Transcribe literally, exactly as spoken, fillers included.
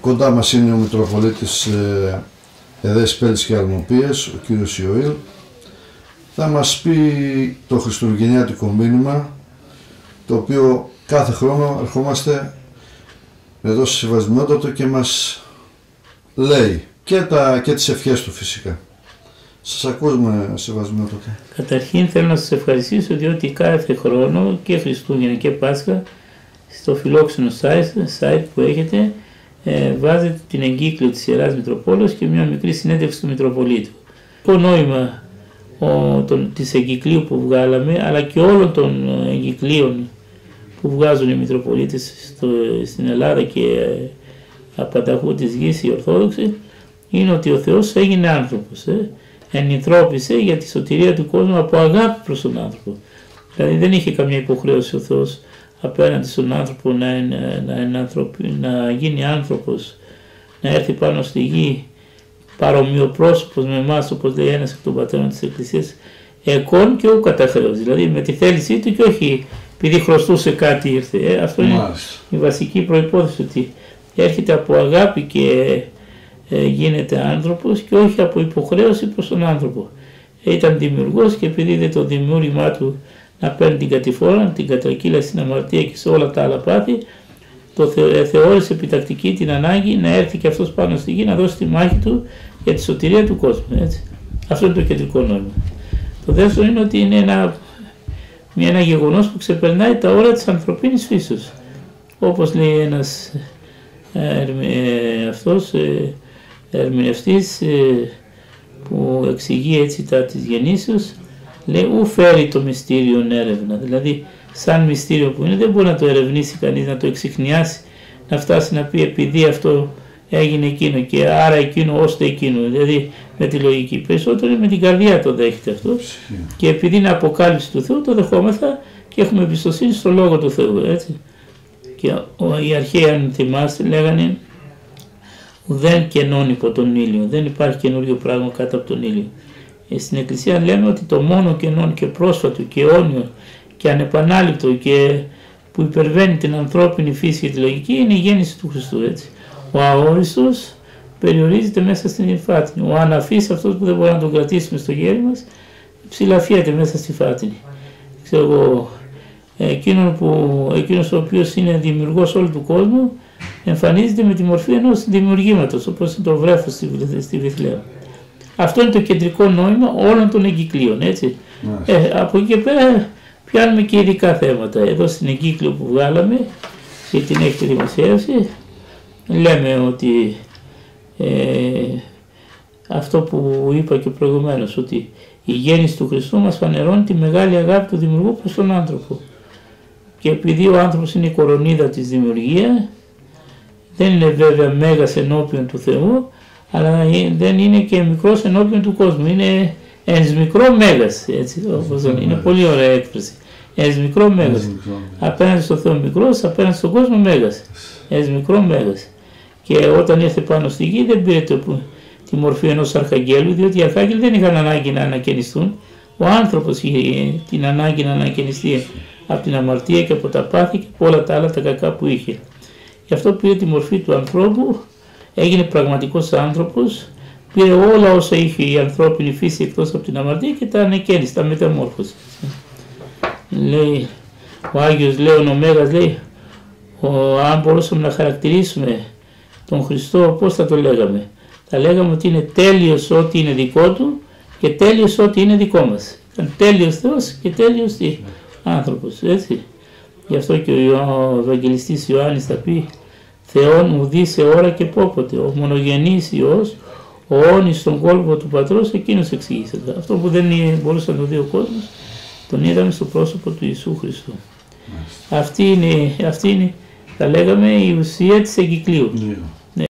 Κοντά μας είναι ο Μητροπολίτης ε, Εδέσης Πέλης και Αλμοπίας, ο κύριος Ιωήλ. Θα μας πει το χριστουγεννιάτικο μήνυμα, το οποίο κάθε χρόνο ερχόμαστε εδώ σε Σεβασμιότατο και μας λέει και, τα, και τις ευχές του φυσικά. Σας ακούμε, Σεβασμιότατο. Καταρχήν θέλω να σας ευχαριστήσω διότι κάθε χρόνο και Χριστούγεννα και Πάσχα στο φιλόξενο site, site που έχετε ε, βάζετε την εγκύκλιο της Ιεράς Μητροπόλεως και μια μικρή συνέντευξη του Μητροπολίτου. Το νόημα ο, τον, της εγκυκλίου που βγάλαμε, αλλά και όλων των εγκυκλίων που βγάζουν οι Μητροπολίτες στο, στην Ελλάδα και ε, απανταχού της γης οι Ορθόδοξοι, είναι ότι ο Θεός έγινε άνθρωπος. Ε, ενηθρώπησε για τη σωτηρία του κόσμου από αγάπη προς τον άνθρωπο. Δηλαδή δεν είχε καμία υποχρέωση ο Θεός απέναντι στον άνθρωπο να, να, να, να γίνει άνθρωπος, να έρθει πάνω στη γη παρομοιοπρόσωπος με εμάς, όπως λέει ένας εκ των πατέρων της Εκκλησίας, εκών και ου κατά χρέος. Δηλαδή με τη θέλησή του και όχι επειδή χρωστούσε κάτι ήρθε. Ε, αυτό είναι Μάλιστα. η βασική προϋπόθεση, ότι έρχεται από αγάπη και ε, γίνεται άνθρωπος και όχι από υποχρέωση προς τον άνθρωπο. Ε, ήταν δημιουργός και επειδή είδε το δημιούργημά του να παίρνει την κατηφόρα, την κατρακύλα στην αμαρτία και σε όλα τα άλλα πάθη, το θε, θεώρησε επιτακτική την ανάγκη να έρθει και αυτός πάνω στη γη να δώσει τη μάχη του για τη σωτηρία του κόσμου. Έτσι. Αυτό είναι το κεντρικό νόημα. Το δεύτερο είναι ότι είναι ένα, μια, ένα γεγονός που ξεπερνάει τα όρια της ανθρωπίνης φύσεως. Όπως λέει ένας ε, ε, αυτός ε, ερμηνευτής ε, που εξηγεί έτσι τα της γεννήσεως, λέει ου φέρει το μυστήριο έρευνα. Δηλαδή σαν μυστήριο που είναι δεν μπορεί να το ερευνήσει κανείς, να το εξιχνιάσει, να φτάσει να πει επειδή αυτό έγινε εκείνο και άρα εκείνο ώστε εκείνο, δηλαδή με τη λογική. Περισσότερο με την καρδιά το δέχεται αυτό yeah. και επειδή είναι αποκάλυψη του Θεού το δεχόμεθα και έχουμε εμπιστοσύνη στο Λόγο του Θεού. Έτσι. Και οι αρχαίοι, αν θυμάστε, λέγανε ουδέν κενών υπό τον ήλιο, δεν υπάρχει καινούριο πράγμα κάτω από τον ήλιο. Στην Εκκλησία λέμε ότι το μόνο κενόν και πρόσφατο και αιώνιο και ανεπανάληπτο και που υπερβαίνει την ανθρώπινη φύση και τη λογική είναι η γέννηση του Χριστού. Έτσι. Ο αόριστος περιορίζεται μέσα στην υφάτινη. Ο αναφής, αυτός που δεν μπορεί να τον κρατήσουμε στο γέρι μας, ψηλαφιέται μέσα στη φάτινη. Ξέρω εγώ, εκείνον που, εκείνος ο οποίος είναι δημιουργός όλου του κόσμου εμφανίζεται με τη μορφή ενός δημιουργήματος, όπως είναι το βρέφος στη Βιθλεέμ. Αυτό είναι το κεντρικό νόημα όλων των εγκυκλίων, έτσι. Ε, από εκεί και πέρα πιάνουμε και ειδικά θέματα. Εδώ στην εγκύκλιο που βγάλαμε και την έχετε δημοσιεύσει, λέμε ότι ε, αυτό που είπα και προηγουμένως, ότι η γέννηση του Χριστού μας φανερώνει τη μεγάλη αγάπη του Δημιουργού προς τον άνθρωπο. Και επειδή ο άνθρωπος είναι η κορονίδα της δημιουργίας, δεν είναι βέβαια μέγας ενώπιον του Θεού, αλλά δεν είναι και μικρός ενώπιον του κόσμου. Είναι ένας μικρό μέγας, έτσι, όπως είναι. είναι πολύ ωραία έκφραση. Ένας μικρό μέγας. Απέναντι στον Θεό μικρός, απέναντι στον κόσμο μέγας. Ένας μικρό μέγας. Και όταν ήρθε πάνω στη γη δεν πήρε το, τη μορφή ενός αρχαγγέλου, διότι οι αρχάγγελοι δεν είχαν ανάγκη να ανακαινιστούν. Ο άνθρωπος είχε την ανάγκη να ανακαινιστεί από την αμαρτία και από τα πάθη και από όλα τα άλλα τα κακά που είχε. Γι' αυτό πήρε τη μορφή του ανθρώπου, έγινε πραγματικός άνθρωπος, πήρε όλα όσα είχε η ανθρώπινη φύση εκτός από την αμαρτία και τα ανεκαίνισε, τα μεταμόρφωσε. Λέει, ο Άγιος Λέων ο Μέγας λέει, ο, αν μπορούσαμε να χαρακτηρίσουμε τον Χριστό, πώς θα το λέγαμε? Θα λέγαμε ότι είναι τέλειος ό,τι είναι δικό του και τέλειος ό,τι είναι δικό μας. Ήταν τέλειος Θεός και τέλειος τι? Άνθρωπος, έτσι. Γι' αυτό και ο Ευαγγελιστής Ιωάννης θα πει, Θεόν μου δει σε ώρα και πόποτε, ο μονογενής Υιός, ο όνης στον κόλπο του Πατρός, εκείνος εξήγησε. Αυτό που δεν μπορούσε να το δει ο κόσμος, τον είδαμε στο πρόσωπο του Ιησού Χριστού. Αυτή είναι, αυτή είναι, θα λέγαμε, η ουσία της εγκυκλίου. Yeah.